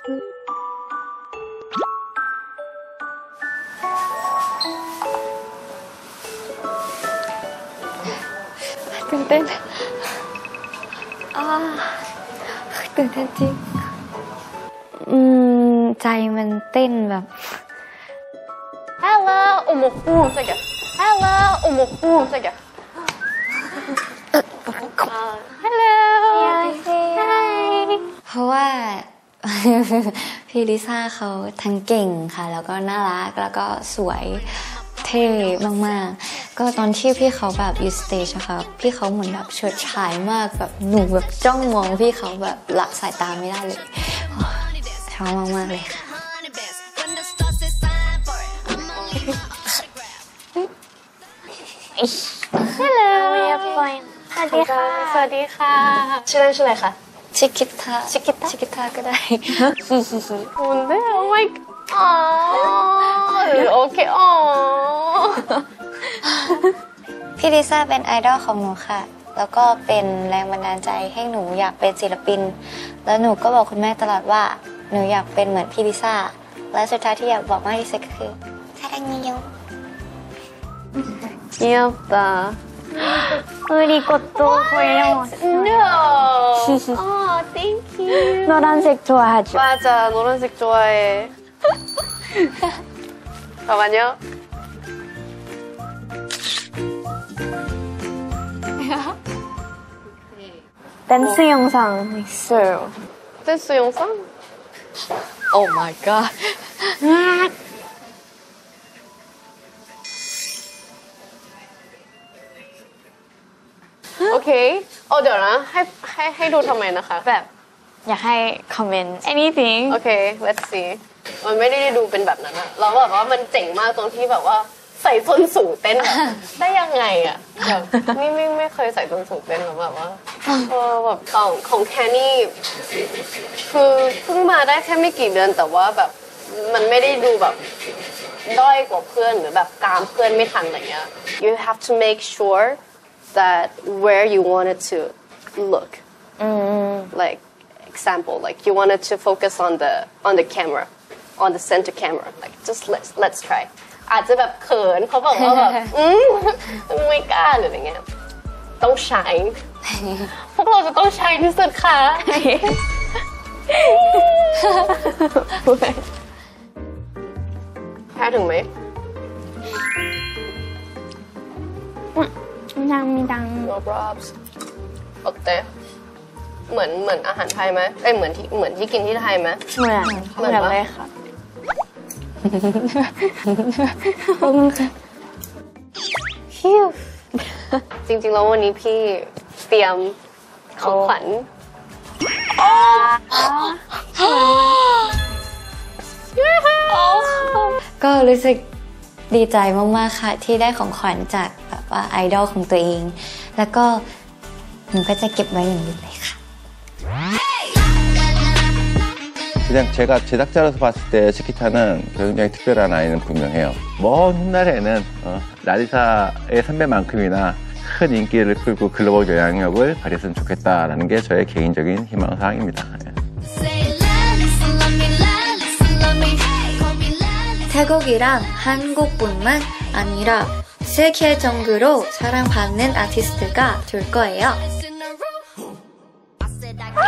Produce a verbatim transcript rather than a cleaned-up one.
ตื่นเต้นอ่าตื่นเต้นจริงอืมใจมันเต้นแบบ Hello โอ้โหใช่แก Hello โอ้โหใช่แก Hello Hi เพราะว่า พี่ลิซ่าเขาทั้งเก่งค่ะแล้วก็น่ารักแล้วก็สวยเท่มากๆก็ตอนที่พี่เขาแบบอยู่สเตจนะคะพี่เขาเหมือนแบบเฉิดฉายมากแบบหนูแบบจ้องมองพี่เขาแบบละสายตาไม่ได้เลยชอบมากๆเลยค่ะ Hello สวัสดีค่ะสวัสดีค่ะชื่อเล่นชื่ออะไรคะชิคิตาชิคิตาชิคิตาก็ได้คุณเด้อ Oh my God โอเคอ๋อพี่ลิซ่าเป็นไอดอลของหนูค่ะแล้วก็เป็นแรงบันดาลใจให้หนูอยากเป็นศิลปินแล้วหนูก็บอกคุณแม่ตลอดว่าหนูอยากเป็นเหมือนพี่ลิซ่าและสุดท้ายที่อยากบอกมากที่สุดก็คือซาลังเนียว 귀엽다. 우리 것도 골려왔어. No. Oh, thank you. 노란색 좋아하죠? 맞아, 노란색 좋아해. 잠깐만요. 댄스 어. 영상 있어요. 댄스 영상? Oh my god. Okay. อ๋อเดี๋ยวนะให้ให้ให้ดูทำไมนะคะแบบอยากให้คอมเมนต์ anything Okay let's see มันไม่ได้ดูเป็นแบบนั้นอะเราแบบว่ามันเจ๋งมากตรงที่แบบว่าใส่ส้นสูงเต้นแบบได้ยังไงอะแบบนี่ไม่ไม่เคยใส่ส้นสูงเต้นแบบว่าเออแบบของของแคนนี่คือเพิ่งมาได้แค่ไม่กี่เดือนแต่ว่าแบบมันไม่ได้ดูแบบด้อยกว่าเพื่อนหรือแบบตามเพื่อนไม่ทันอะไรเงี้ย You have to make sure that where you wanted to look mm. like example like you wanted to focus on the on the camera on the center camera like just let's let's try อาจจะแบบเขินเขาบอกว่าแบบอืมไม่กล้าหรืออะไรเงี้ยต้องใช้พวกเราจะต้องใช้ที่สุดค่ะแพ้ถึงไหม 감사합니다. No props. 어때? เหมือนเหมือนอาหารไทยไหมเอ้ยเหมือนที่เหมือนที่กินที่ไทยไหมเหมือนเหมือนเลยค่ะฮิวจริงๆแล้ววันนี้พี่เตรียมของขวัญก็รู้สึกดีใจมากๆค่ะที่ได้ของขวัญจากแบบว่าไอดอลของตัวเองแล้วก็หนูก็จะเก็บไว้อย่างนี้เลยค่ะ 그냥 제가 제작자로서 봤을 때 치키타는 굉장히 특별한 아이는 분명해요. 먼 훗날에는 어, 라디사의 선배만큼이나 큰 인기를 끌고 글로벌 영향력을 발휘했으면 좋겠다라는 게 저의 개인적인 희망사항입니다. 태국이란 한국뿐만 아니라 세계 정도로 사랑받는 아티스트가 될 거예요.